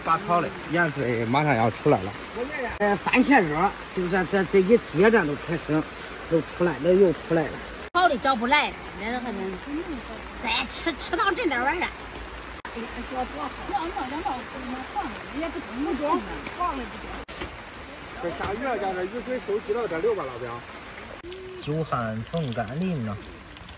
拔草的，盐水马上要出来了。 番茄热，就这一接着都开始都出来了，又出来了。 好的找不来，那都还能再吃到这点玩意儿。 这下雨了，将这雨水收集到这流吧，老表。 久旱逢甘霖呐。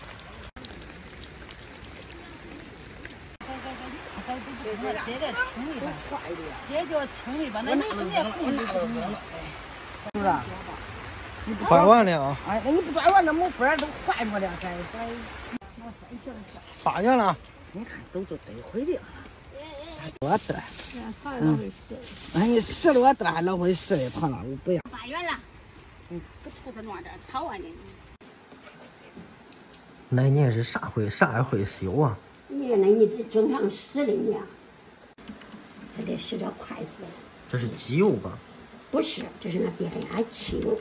接着清理吧，接着清理吧，那你直接控制就行了， 是不是？ 掰完了啊！ 哎，那你不拽完，那没法都坏着了，该。 拔完了。 你看都得回的。多大？哎，你10多大还老会试的胖了，我不要。 拔远了，给兔子弄点草啊你。 那你是啥也会修啊？ 那你这经常使的你啊，还得使点筷子。 这是机油吧？ 不是，这是那变压器油。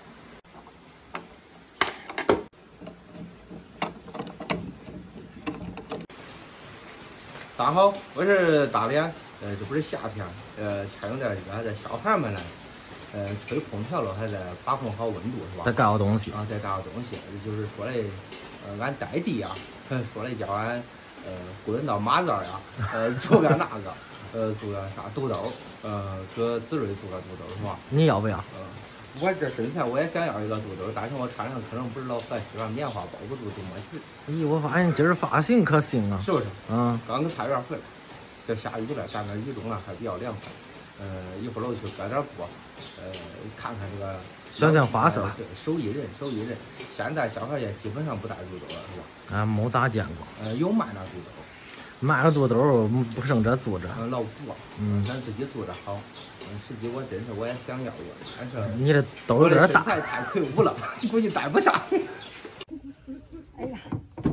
大家好，我是大脸，这不是夏天，天有点热，这小孩们呢，吹空调了，还在把控好温度是吧？ 再干好东西啊，再干好东西，就是说嘞，俺带弟啊，说嘞叫俺滚到马扎呀，做点那个，做点啥豆豆，搁子睿做个豆豆是吧？ 你要不要？ 我这身材我也想要一个豆豆，但是我穿上可能不是老合适，棉花包不住就没事。 咦，我发现今儿发型可行啊！ 是不是？ 嗯。 刚跟菜园回来，这下雨了，但那雨中啊还比较凉快。一会儿我去搁点布，看看这个。 想想花色。 对，手艺人。现在小孩也基本上不带肚兜了，是吧？ 没咋见过。 有卖那肚兜。 卖个肚兜不剩这做着。 老苦啊。咱自己做着好。实际我也想要一个，但是你这兜有点大， 身材太魁梧了，估计带不上。 哎呀，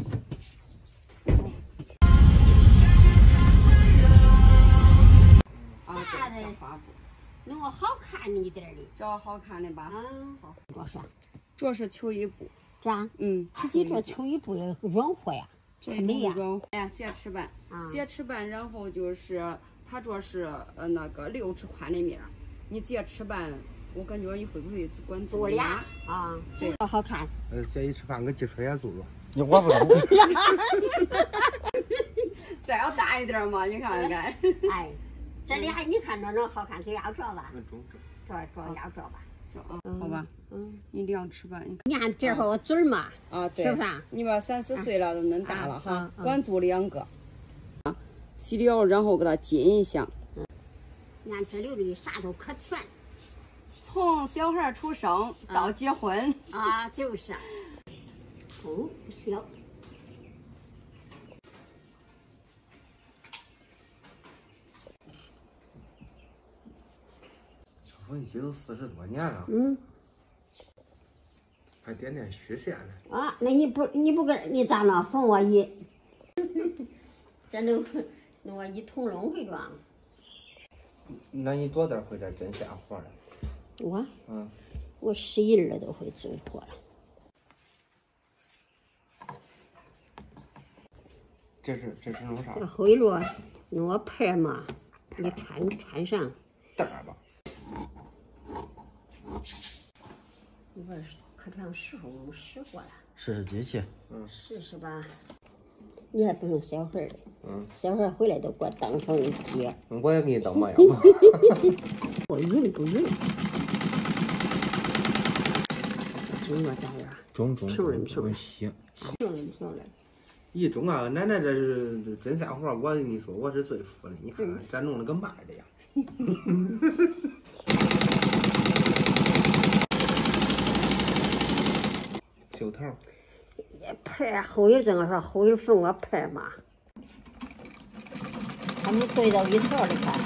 啥的弄个好看一点的， 找好看的吧。 好， 主要是秋衣布。 这样，你这秋衣布也软和呀， 这美呀。 哎呀，截尺板，截尺板，然后就是它主要是那个6尺宽的面，你截尺板，我感觉你会不会管做俩啊？对，好看。 这一吃饭给鸡腿也做了。 我不懂。 再要大一点嘛，你看看。 哎，这里还你看着好看，就要这吧？这要这吧？ 好吧。你2尺半， 你看这会儿我嘴儿嘛， 对， 是不是？ 你把3、4岁了都能大了哈，管做2个。洗了，然后给它浸一下。 你看这里啥都可全， 从小孩出生到结婚啊，就是，不小。 缝纫机都40多年了，还点虚线呢。 啊，那你不跟你咋了？缝我一，这弄我一铜笼会装。 那你多大会这针线活了？ 我，我11了都会做活了。 这是弄啥？ 这后一摞弄个牌嘛，你穿上。 带吧。 一会儿课堂试过了。 试机器。 试吧。你还不用小孩的。小孩回来都给我蹬上一接。 我也给你蹬嘛，要不。 不匀。经过咋样？ 中平行。 漂亮。 一中啊，奶奶这是针线活，我跟你说，我是最服的。你看看，这弄得跟卖的呀。袖头。 牌后一这个说后一缝个牌嘛，还没对到一条的看。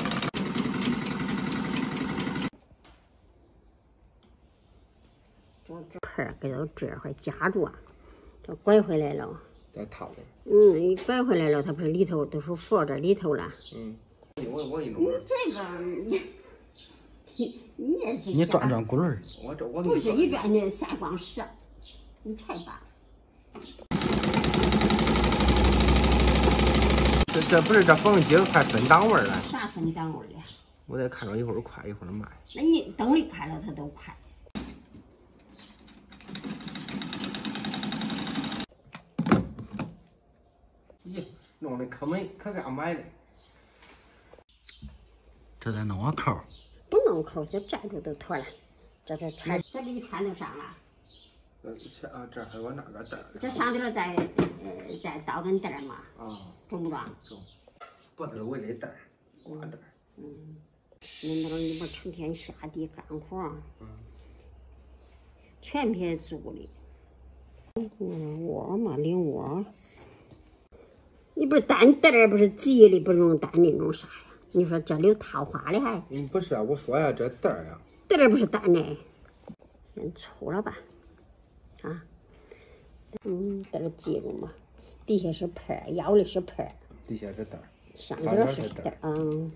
这牌给到这块夹住，它拐回来了。 再套的。 一拐回来了，它不是里头都是缝在里头了。 我一弄。 你这个你也是。 你转滚儿。 我不是一转的下光舌，你拆吧。 这不是这缝几个快分档位了？ 啥分档位了？ 我得看着一会儿快一会儿慢。 那你动力快了，它都快。 咦，弄的可美，可是俺买的。 这得弄个扣。 不弄扣就粘住就妥了。这穿，这给你穿就上了。 这还有那个带儿。 这上头再倒根带儿嘛。 啊。 中不中？ 中。不得围的带儿，挂带儿。 你不成天下地干活，全撇租的。窝嘛，领窝。你不是单带儿，不是急的，不用单那种啥呀？你说这里有套花的还？ 不是啊，我说呀，这带儿呀。 带儿不是单的，人粗了吧？啊，带儿记住嘛，底下是盆儿，腰里是盆儿， 底下是带儿， 上边是带儿，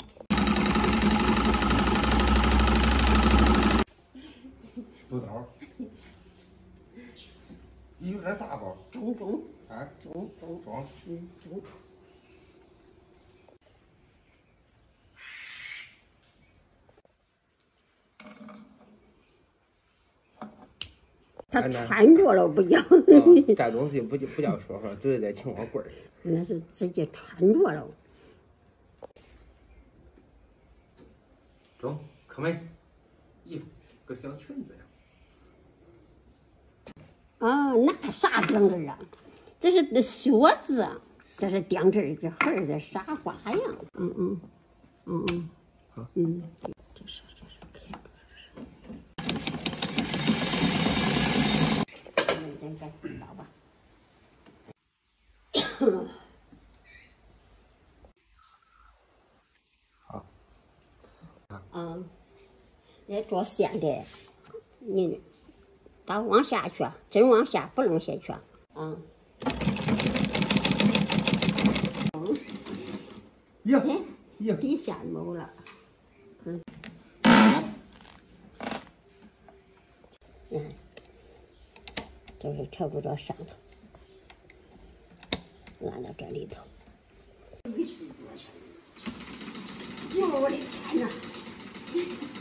肚兜，有点大不？ 中， 啊，中， 中。他穿着了不叫， 这东西不叫说话，就是在青花棍儿。 那是直接穿着了。 中，可美。咦，个小裙子呀。 啊，那啥顶着啊？这是靴子，这是顶着这孩儿这啥花样？这是。认真倒吧。 好。 那做线的，你倒往下去，真往下不能下去。底线没了。这是差不多上头，按到这里头。我的天哪！